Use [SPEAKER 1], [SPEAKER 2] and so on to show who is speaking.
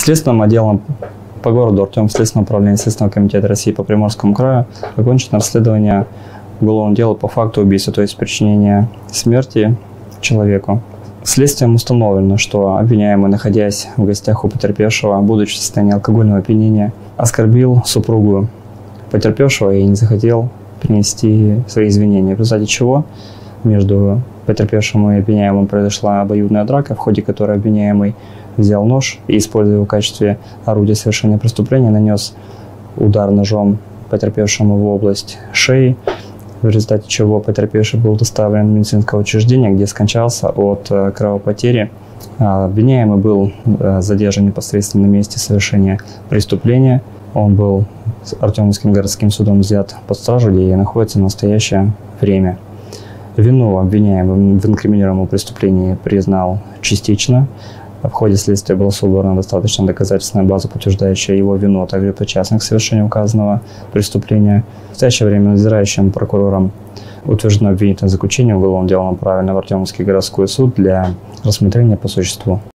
[SPEAKER 1] Следственным отделом по городу Артем Следственного управления Следственного комитета России по Приморскому краю окончено расследование уголовного дела по факту убийства, то есть причинения смерти человеку. Следствием установлено, что обвиняемый, находясь в гостях у потерпевшего, будучи в состоянии алкогольного опьянения, оскорбил супругу потерпевшего и не захотел принести свои извинения, в результате чего между потерпевшим и обвиняемым произошла обоюдная драка, в ходе которой обвиняемый взял нож и, используя его в качестве орудия совершения преступления, нанес удар ножом потерпевшему в область шеи, в результате чего потерпевший был доставлен в медицинское учреждение, где скончался от кровопотери. Обвиняемый был задержан непосредственно на месте совершения преступления. Он был Артемовским городским судом взят под стражу, где и находится в настоящее время. Вину обвиняемый в инкриминируемом преступлении признал частично. В ходе следствия была собрана достаточно доказательственная база, подтверждающая его вину, а также причастность к совершению указанного преступления. В настоящее время надзирающим прокурором утверждено обвинительное заключение, уголовным делом направлено в Артемовский городской суд для рассмотрения по существу.